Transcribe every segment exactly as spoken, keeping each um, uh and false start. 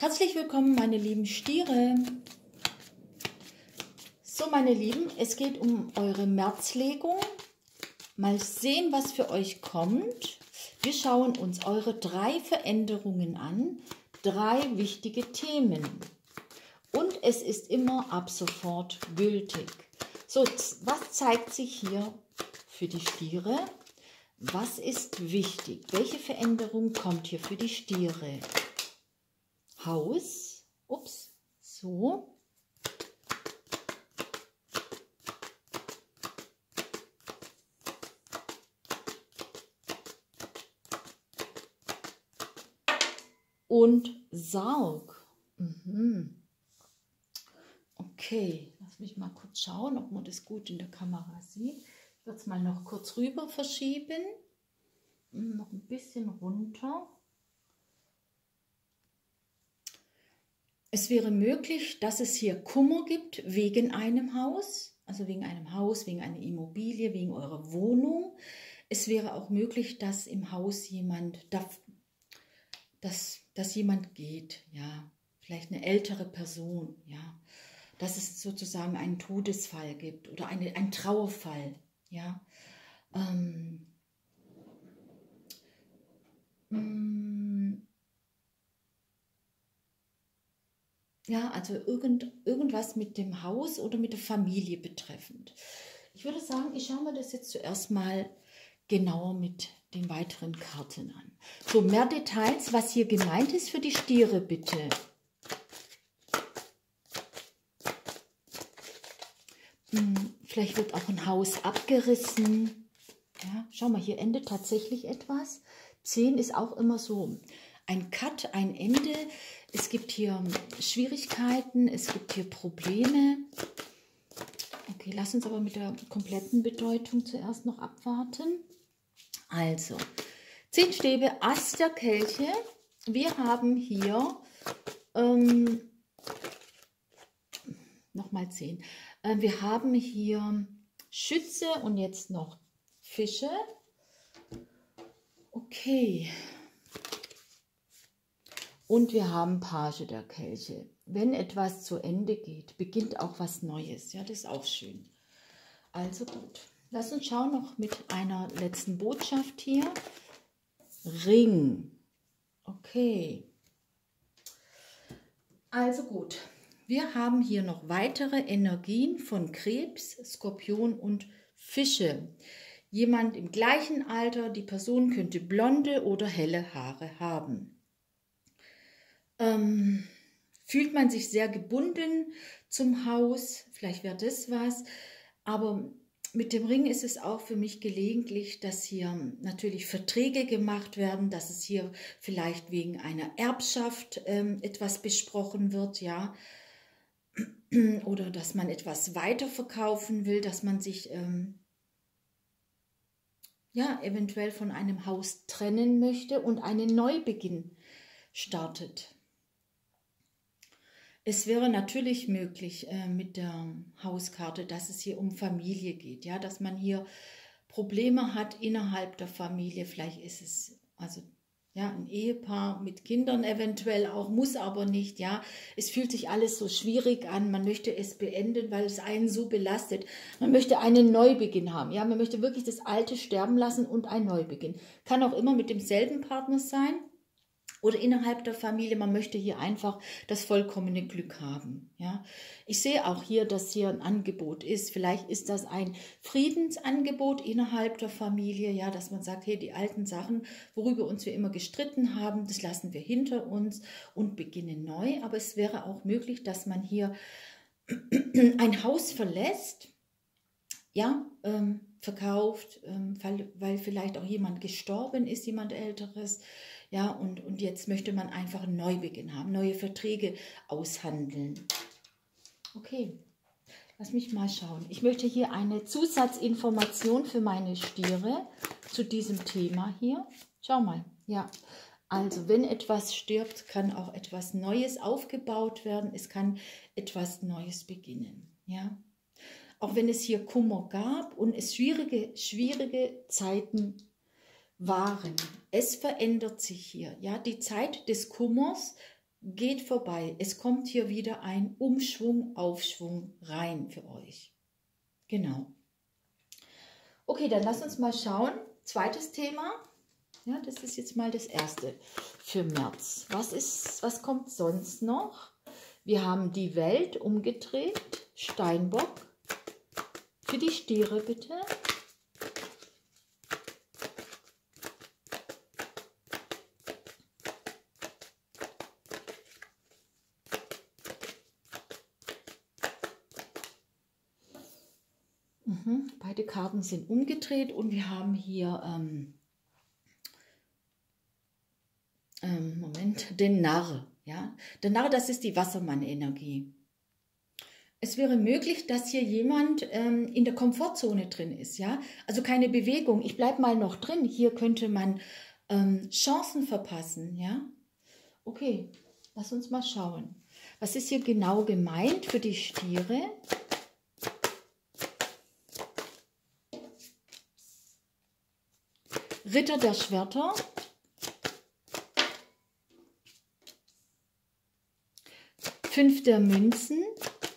Herzlich willkommen, meine lieben Stiere. So, meine Lieben, es geht um eure Märzlegung. Mal sehen, was für euch kommt. Wir schauen uns eure drei Veränderungen an, drei wichtige Themen. Und es ist immer ab sofort gültig. So, was zeigt sich hier für die Stiere? Was ist wichtig? Welche Veränderung kommt hier für die Stiere? Haus, ups, so. Und Sarg. Mhm. Okay, lass mich mal kurz schauen, ob man das gut in der Kamera sieht. Ich werde es mal noch kurz rüber verschieben. Noch ein bisschen runter. Es wäre möglich, dass es hier Kummer gibt wegen einem Haus, also wegen einem Haus, wegen einer Immobilie, wegen eurer Wohnung. Es wäre auch möglich, dass im Haus jemand, dass, dass jemand geht, ja, vielleicht eine ältere Person, ja, dass es sozusagen einen Todesfall gibt oder eine, einen Trauerfall, ja. Ähm, Ja, also irgend, irgendwas mit dem Haus oder mit der Familie betreffend. Ich würde sagen, ich schaue mir das jetzt zuerst mal genauer mit den weiteren Karten an. So, mehr Details, was hier gemeint ist für die Stiere, bitte. Hm, vielleicht wird auch ein Haus abgerissen. Ja, schau mal, hier endet tatsächlich etwas. zehn ist auch immer so ein Cut, ein Ende. Es gibt hier Schwierigkeiten, es gibt hier Probleme. Okay, lass uns aber mit der kompletten Bedeutung zuerst noch abwarten. Also, zehn Stäbe, Ass der Kelche. Wir haben hier, ähm, nochmal zehn. Äh, wir haben hier Schütze und jetzt noch Fische. Okay. Und wir haben Page der Kelche. Wenn etwas zu Ende geht, beginnt auch was Neues. Ja, das ist auch schön. Also gut. Lass uns schauen noch mit einer letzten Botschaft hier. Ring. Okay. Also gut. Wir haben hier noch weitere Energien von Krebs, Skorpion und Fische. Jemand im gleichen Alter, die Person könnte blonde oder helle Haare haben. Ähm, fühlt man sich sehr gebunden zum Haus, vielleicht wäre das was, aber mit dem Ring ist es auch für mich gelegentlich, dass hier natürlich Verträge gemacht werden, dass es hier vielleicht wegen einer Erbschaft ähm, etwas besprochen wird, ja, oder dass man etwas weiterverkaufen will, dass man sich ähm, ja eventuell von einem Haus trennen möchte und einen Neubeginn startet. Es wäre natürlich möglich äh, mit der Hauskarte, dass es hier um Familie geht, ja, dass man hier Probleme hat innerhalb der Familie. Vielleicht ist es also ja ein Ehepaar mit Kindern eventuell auch, muss aber nicht, ja. Es fühlt sich alles so schwierig an. Man möchte es beenden, weil es einen so belastet. Man möchte einen Neubeginn haben, ja. Man möchte wirklich das Alte sterben lassen und einen Neubeginn. Kann auch immer mit demselben Partner sein. Oder innerhalb der Familie, man möchte hier einfach das vollkommene Glück haben. Ja? Ich sehe auch hier, dass hier ein Angebot ist. Vielleicht ist das ein Friedensangebot innerhalb der Familie, ja, dass man sagt, hey, die alten Sachen, worüber uns wir immer gestritten haben, das lassen wir hinter uns und beginnen neu. Aber es wäre auch möglich, dass man hier ein Haus verlässt, ja, ähm, verkauft, ähm, weil, weil vielleicht auch jemand gestorben ist, jemand Älteres. Ja, und, und jetzt möchte man einfach einen Neubeginn haben, neue Verträge aushandeln. Okay, lass mich mal schauen. Ich möchte hier eine Zusatzinformation für meine Stiere zu diesem Thema hier. Schau mal, ja. Also, wenn etwas stirbt, kann auch etwas Neues aufgebaut werden. Es kann etwas Neues beginnen, ja. Auch wenn es hier Kummer gab und es schwierige, schwierige Zeiten waren. Es verändert sich hier. Ja, die Zeit des Kummers geht vorbei. Es kommt hier wieder ein Umschwung, Aufschwung rein für euch. Genau. Okay, dann lass uns mal schauen. Zweites Thema. Ja, das ist jetzt mal das erste für März. Was ist, was kommt sonst noch? Wir haben die Welt umgedreht. Steinbock. Für die Stiere bitte. Mhm. Beide Karten sind umgedreht und wir haben hier ähm, ähm, Moment, den Narr. Ja? Der Narr, das ist die Wassermann-Energie. Es wäre möglich, dass hier jemand ähm, in der Komfortzone drin ist. Ja? Also keine Bewegung. Ich bleibe mal noch drin. Hier könnte man ähm, Chancen verpassen. Ja? Okay, lass uns mal schauen. Was ist hier genau gemeint für die Stiere? Ritter der Schwerter. Fünf der Münzen.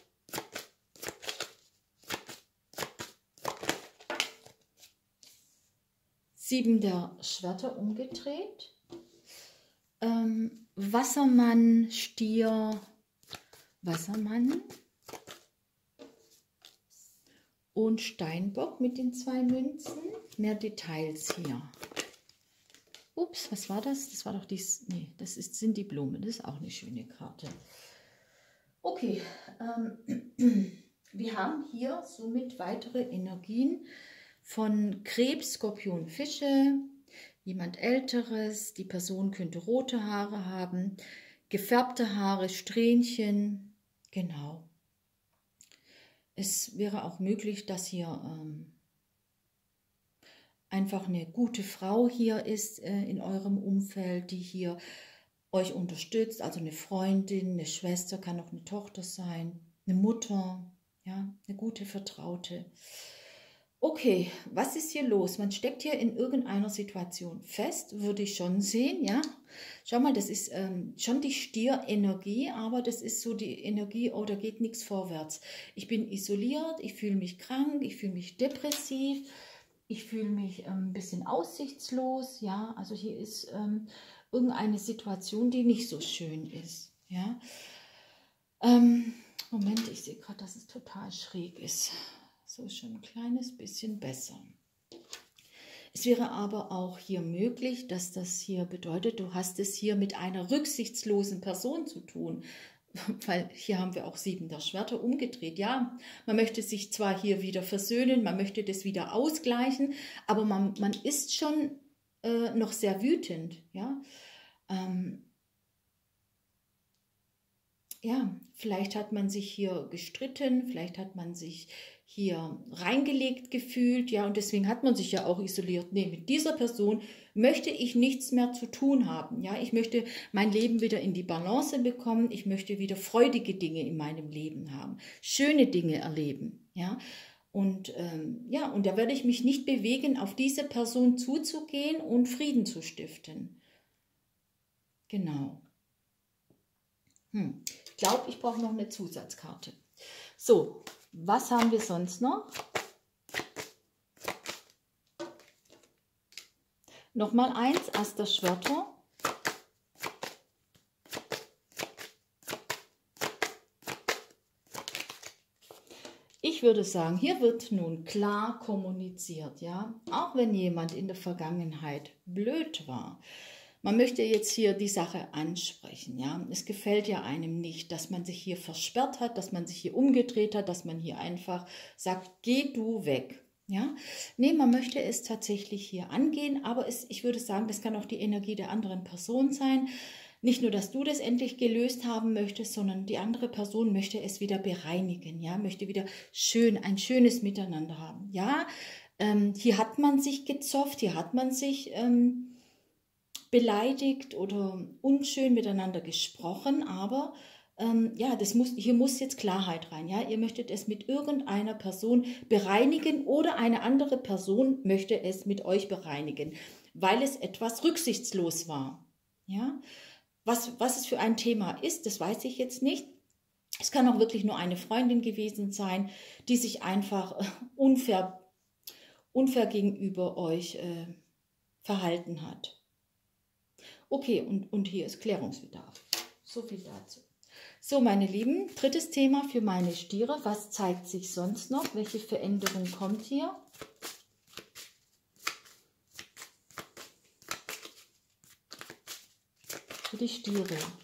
Sieben der Schwerter umgedreht. Ähm, Wassermann, Stier, Wassermann. Und Steinbock mit den zwei Münzen. Mehr Details hier. Ups, was war das? Das war doch dies. Nee, das ist, sind die Blumen. Das ist auch eine schöne Karte. Okay, ähm, wir haben hier somit weitere Energien von Krebs, Skorpion, Fische, jemand Älteres. Die Person könnte rote Haare haben, gefärbte Haare, Strähnchen. Genau. Es wäre auch möglich, dass hier ähm, einfach eine gute Frau hier ist äh, in eurem Umfeld, die hier euch unterstützt, also eine Freundin, eine Schwester, kann auch eine Tochter sein, eine Mutter, ja, eine gute Vertraute. Okay, was ist hier los? Man steckt hier in irgendeiner Situation fest, würde ich schon sehen, ja. Schau mal, das ist ähm, schon die Stierenergie, aber das ist so die Energie, oh, da geht nichts vorwärts. Ich bin isoliert, ich fühle mich krank, ich fühle mich depressiv, ich fühle mich ähm, ein bisschen aussichtslos, ja. Also hier ist ähm, irgendeine Situation, die nicht so schön ist, ja. Ähm, Moment, ich sehe gerade, dass es total schräg ist. So ist schon ein kleines bisschen besser. Es wäre aber auch hier möglich, dass das hier bedeutet, du hast es hier mit einer rücksichtslosen Person zu tun. Weil hier haben wir auch sieben der Schwerter umgedreht. Ja, man möchte sich zwar hier wieder versöhnen, man möchte das wieder ausgleichen, aber man, man ist schon äh, noch sehr wütend. Ja, ähm, ja, vielleicht hat man sich hier gestritten, vielleicht hat man sich hier reingelegt gefühlt, ja, und deswegen hat man sich ja auch isoliert. Nee, mit dieser Person möchte ich nichts mehr zu tun haben, ja, ich möchte mein Leben wieder in die Balance bekommen, ich möchte wieder freudige Dinge in meinem Leben haben, schöne Dinge erleben, ja, und ähm, ja, und da werde ich mich nicht bewegen, auf diese Person zuzugehen und Frieden zu stiften. Genau. Hm. Ich glaube, ich brauche noch eine Zusatzkarte. So, was haben wir sonst noch? Nochmal eins, Ass der Schwerter. Ich würde sagen, hier wird nun klar kommuniziert, ja, auch wenn jemand in der Vergangenheit blöd war. Man möchte jetzt hier die Sache ansprechen, ja. Es gefällt ja einem nicht, dass man sich hier versperrt hat, dass man sich hier umgedreht hat, dass man hier einfach sagt, geh du weg, ja. Nee, man möchte es tatsächlich hier angehen, aber es, ich würde sagen, das kann auch die Energie der anderen Person sein. Nicht nur, dass du das endlich gelöst haben möchtest, sondern die andere Person möchte es wieder bereinigen, ja, möchte wieder schön, ein schönes Miteinander haben, ja. Ähm, hier hat man sich gezofft, hier hat man sich ähm, beleidigt oder unschön miteinander gesprochen, aber ähm, ja, das muss, hier muss jetzt Klarheit rein. Ja? Ihr möchtet es mit irgendeiner Person bereinigen oder eine andere Person möchte es mit euch bereinigen, weil es etwas rücksichtslos war. Ja? was, was es für ein Thema ist, das weiß ich jetzt nicht. Es kann auch wirklich nur eine Freundin gewesen sein, die sich einfach unfair, unfair gegenüber euch äh, verhalten hat. Okay, und, und hier ist Klärungsbedarf. So viel dazu. So, meine Lieben, drittes Thema für meine Stiere. Was zeigt sich sonst noch? Welche Veränderung kommt hier? Für die Stiere.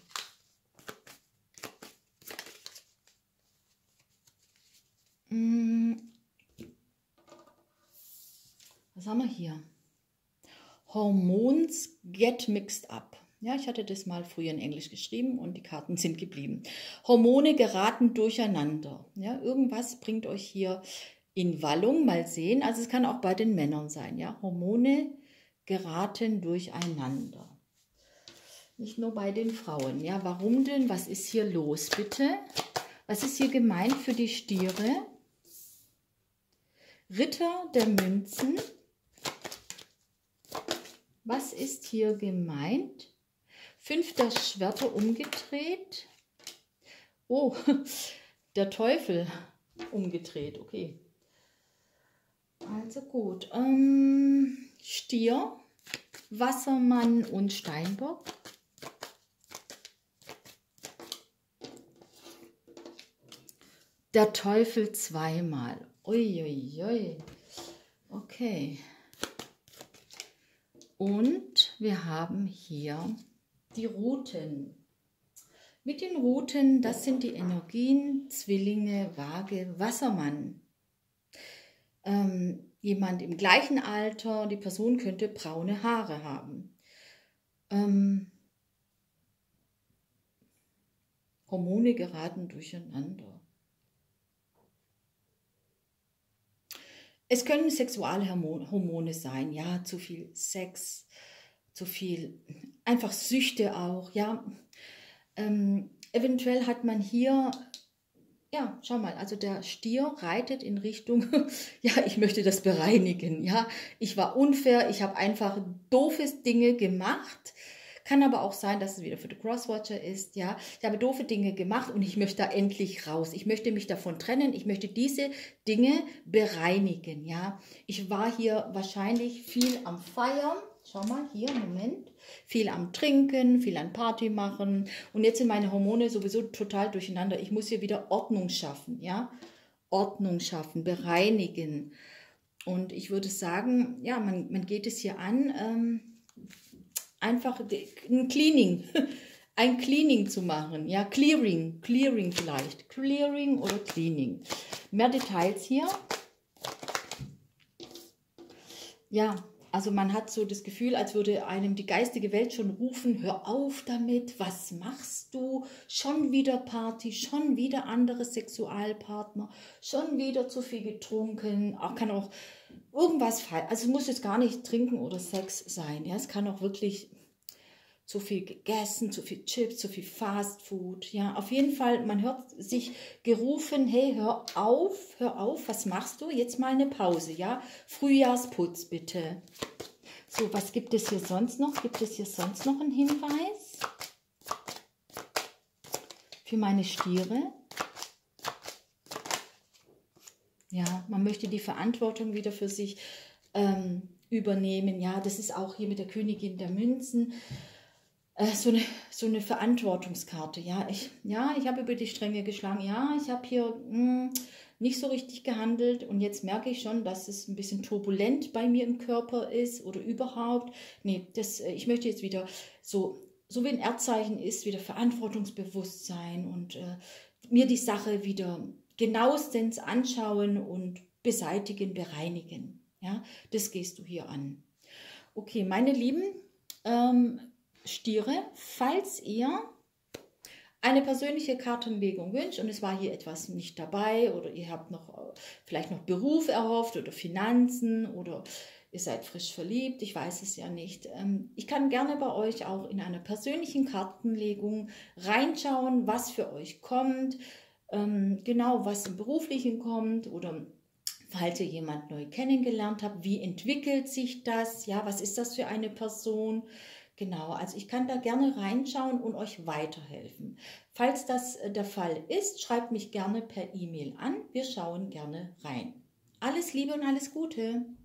Was haben wir hier? Hormones get mixed up. Ja, ich hatte das mal früher in Englisch geschrieben und die Karten sind geblieben. Hormone geraten durcheinander. Ja, irgendwas bringt euch hier in Wallung. Mal sehen. Also es kann auch bei den Männern sein. Ja, Hormone geraten durcheinander. Nicht nur bei den Frauen. Ja, warum denn? Was ist hier los, bitte? Was ist hier gemeint für die Stiere? Ritter der Münzen. Was ist hier gemeint? Fünfter Schwerter umgedreht. Oh, der Teufel umgedreht. Okay. Also gut. Ähm, Stier, Wassermann und Steinbock. Der Teufel zweimal. Uiuiui. Okay. Und wir haben hier die Ruten. Mit den Ruten, das sind die Energien, Zwillinge, Waage, Wassermann. Ähm, jemand im gleichen Alter, die Person könnte braune Haare haben. Ähm, Hormone geraten durcheinander. Es können Sexualhormone sein, ja, zu viel Sex, zu viel, einfach Süchte auch, ja. Ähm, eventuell hat man hier, ja, schau mal, also der Stier reitet in Richtung, ja, ich möchte das bereinigen, ja. Ich war unfair, ich habe einfach doofe Dinge gemacht. Kann aber auch sein, dass es wieder für den Crosswatcher ist, ja. Ich habe doofe Dinge gemacht und ich möchte da endlich raus. Ich möchte mich davon trennen. Ich möchte diese Dinge bereinigen, ja. Ich war hier wahrscheinlich viel am Feiern. Schau mal, hier, Moment. Viel am Trinken, viel an Party machen. Und jetzt sind meine Hormone sowieso total durcheinander. Ich muss hier wieder Ordnung schaffen, ja. Ordnung schaffen, bereinigen. Und ich würde sagen, ja, man, man geht es hier an, ähm, einfach ein Cleaning, ein Cleaning zu machen, ja, Clearing, Clearing vielleicht, Clearing oder Cleaning. Mehr Details hier. Ja, also man hat so das Gefühl, als würde einem die geistige Welt schon rufen, hör auf damit, was machst du? Schon wieder Party, schon wieder andere Sexualpartner, schon wieder zu viel getrunken, auch kann auch irgendwas falsch, also es muss jetzt gar nicht trinken oder Sex sein, ja, es kann auch wirklich zu viel gegessen, zu viel Chips, zu viel Fastfood, ja, auf jeden Fall, man hört sich gerufen, hey, hör auf, hör auf, was machst du? Jetzt mal eine Pause, ja, Frühjahrsputz bitte. So, was gibt es hier sonst noch? Gibt es hier sonst noch einen Hinweis für meine Stiere? Ja, man möchte die Verantwortung wieder für sich ähm, übernehmen. Ja, das ist auch hier mit der Königin der Münzen äh, so, eine, so eine Verantwortungskarte. Ja, ich, ja, ich habe über die Stränge geschlagen. Ja, ich habe hier mh, nicht so richtig gehandelt. Und jetzt merke ich schon, dass es ein bisschen turbulent bei mir im Körper ist oder überhaupt. Nee, das, ich möchte jetzt wieder so, so wie ein Erdzeichen ist, wieder Verantwortungsbewusstsein und äh, mir die Sache wieder genauestens anschauen und beseitigen, bereinigen. Ja, das gehst du hier an. Okay, meine lieben ähm, Stiere, falls ihr eine persönliche Kartenlegung wünscht und es war hier etwas nicht dabei oder ihr habt noch vielleicht noch Beruf erhofft oder Finanzen oder ihr seid frisch verliebt, ich weiß es ja nicht. Ich kann gerne bei euch auch in einer persönlichen Kartenlegung reinschauen, was für euch kommt, genau was im Beruflichen kommt oder falls ihr jemand neu kennengelernt habt, wie entwickelt sich das, ja, was ist das für eine Person, Genau, also ich kann da gerne reinschauen und euch weiterhelfen. Falls das äh, der Fall ist, schreibt mich gerne per E-Mail an. Wir schauen gerne rein. Alles Liebe und alles Gute!